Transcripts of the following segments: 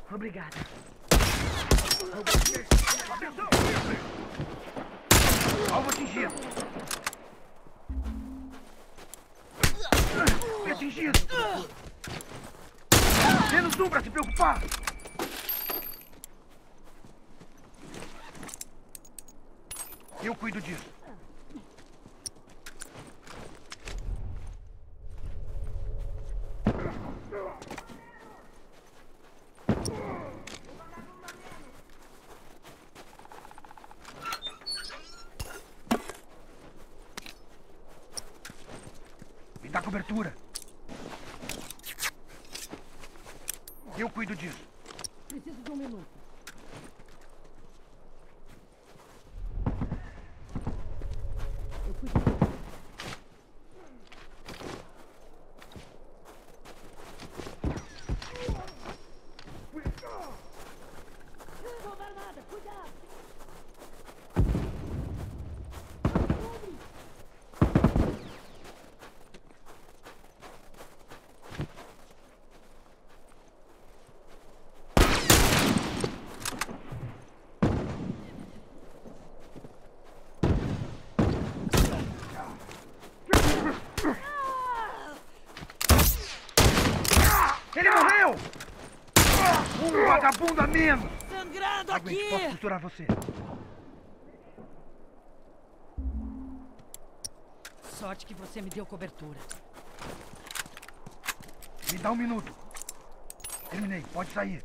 Obrigada. Atenção! Alvo atingido. Atingido. Menos um pra se preocupar. Eu cuido disso. Me dá cobertura. Eu cuido disso. Preciso de um minuto. Eu cuido disso. Não dá nada, cuidado! Ele morreu! Um vagabundo a menos! Sangrando Aguente, aqui! posso costurar você. Sorte que você me deu cobertura. Me dá um minuto. Terminei, pode sair.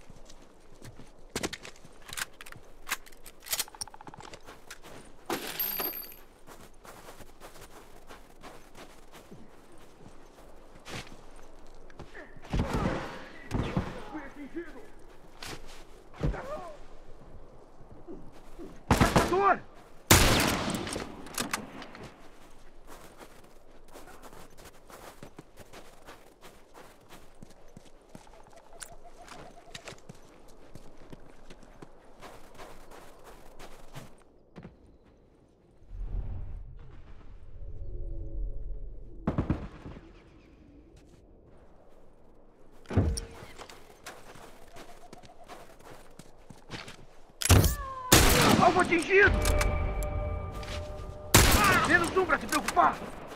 Caçador! Alvo atingido! Menos um pra se preocupar!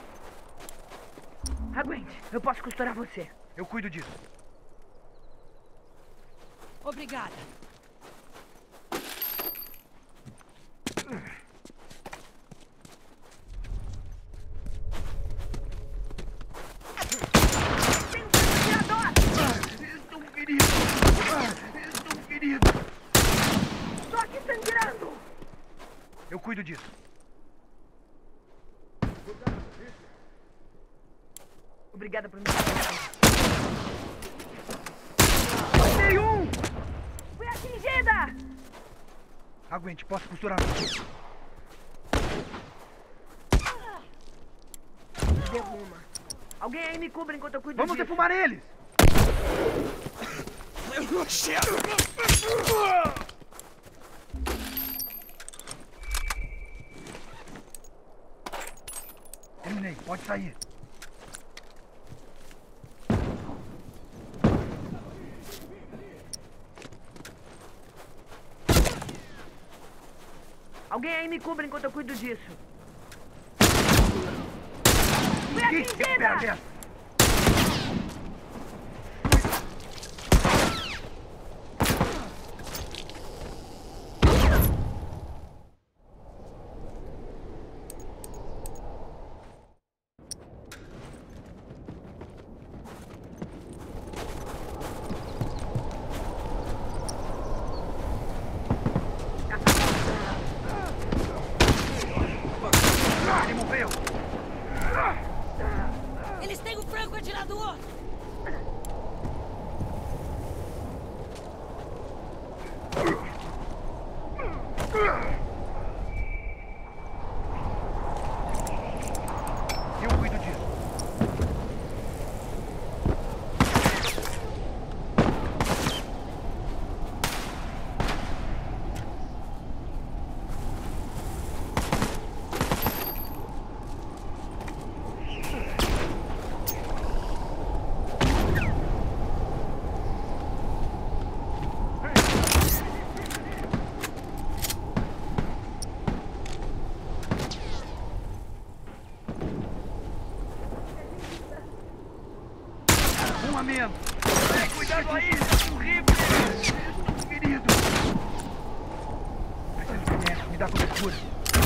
Aguente, eu posso costurar você. Eu cuido disso. Obrigada. Estou ferido! Estou ferido! Tô aqui sangrando! Eu cuido disso. Obrigada por me Matei um! Fui atingida! Aguente, posso costurar você. Derruma. Alguém aí me cubra enquanto eu cuido Vamos disso. defumar eles! Terminei, pode sair. Alguém aí me cubra enquanto eu cuido disso. Fui Ih, recupera atingida! dessa. Ele morreu! Eles têm Cura.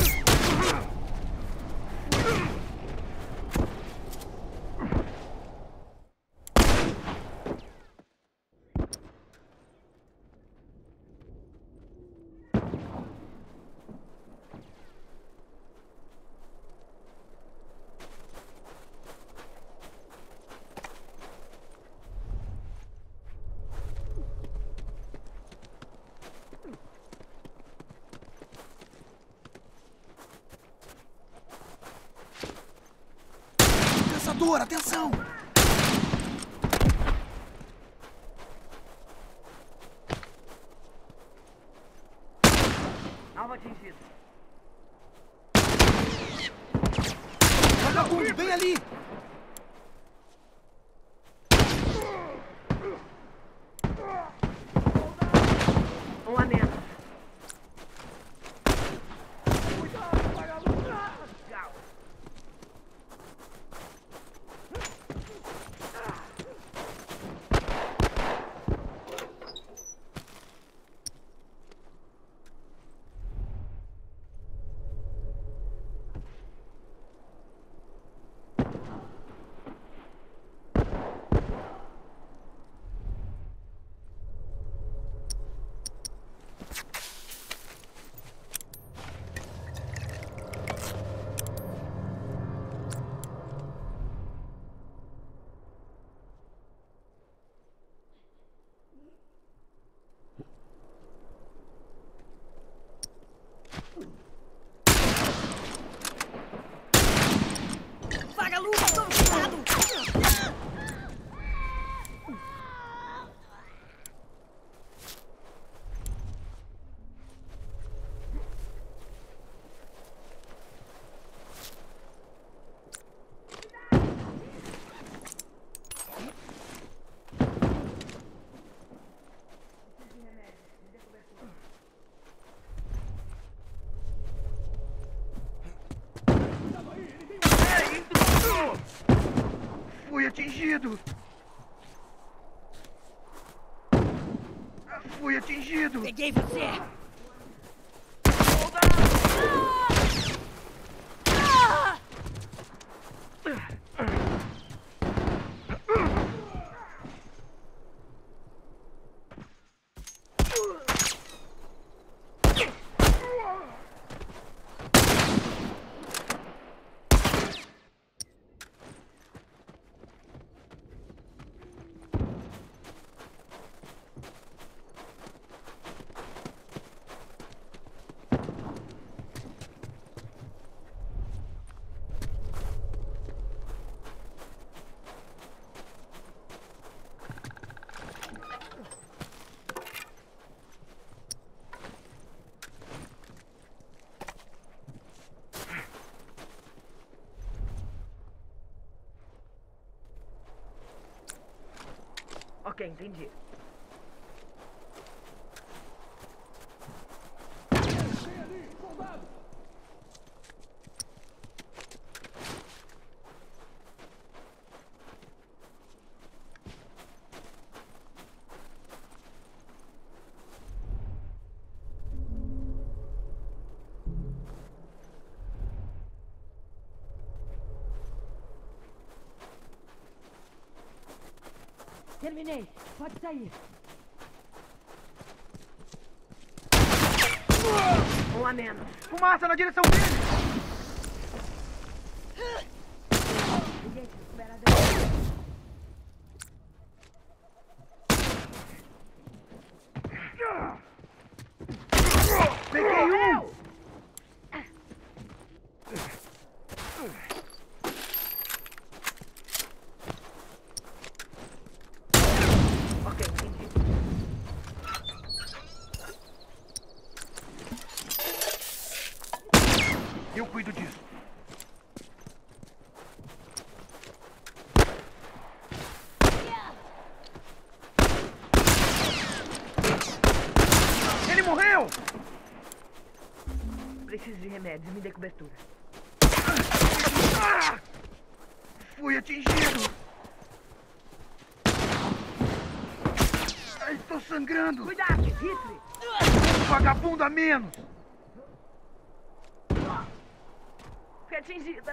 Pensador, atenção! Alvo atingido. Vagabundo, vem ali! Um a menos. Vagalume, tome cuidado! Fui atingido! Fui atingido! Peguei você! Ok, entendi. Terminei. Pode sair. Um a menos. Fumaça na direção dele! Gente, recupera a Peguei um! Ok, entendi. Eu cuido disso. Ele morreu! Preciso de remédios, me dê cobertura. Fui atingido! Estou sangrando! Cuidado, Hitler! Um vagabundo a menos! Fui atingida.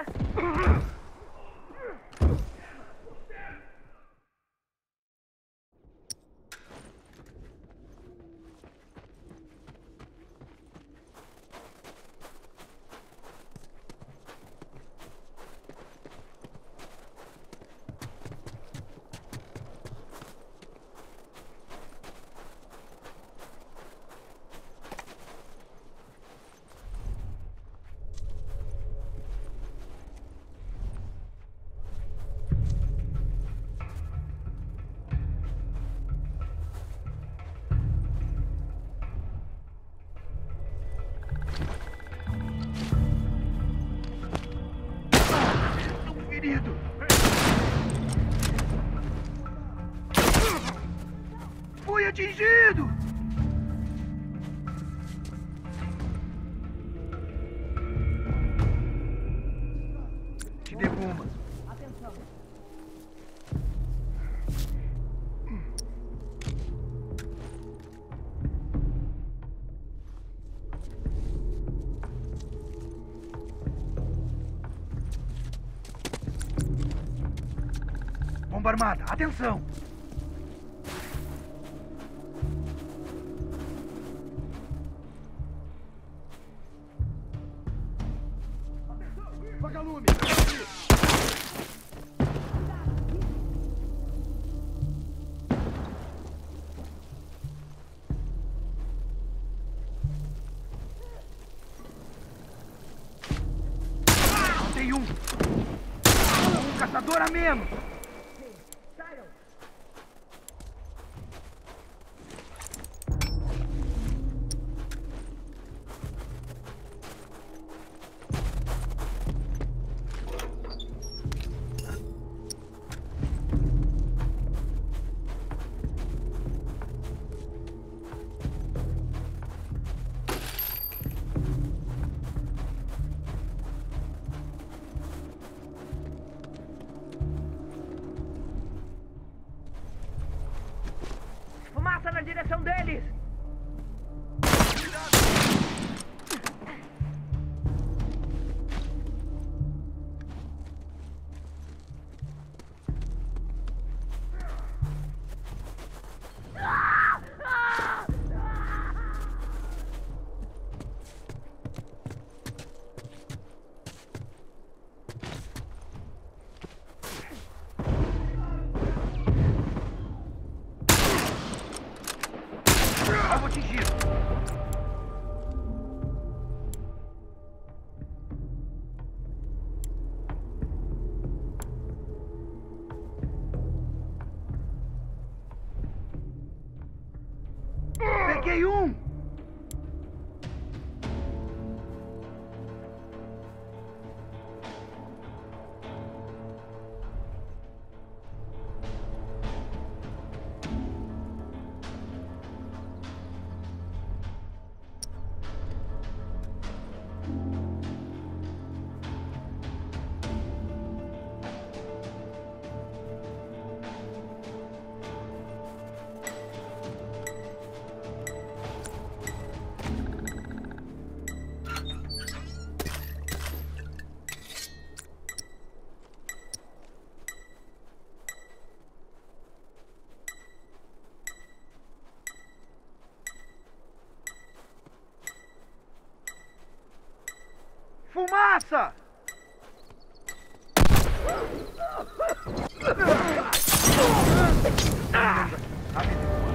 Fui atingido! Te devo uma. Atenção. Bomba armada, atenção! Vagalume! Tem um! Um caçador a menos! Saiam. Fumaça na direção deles! Alvo atingido! Peguei um! Fumaça! Rápido.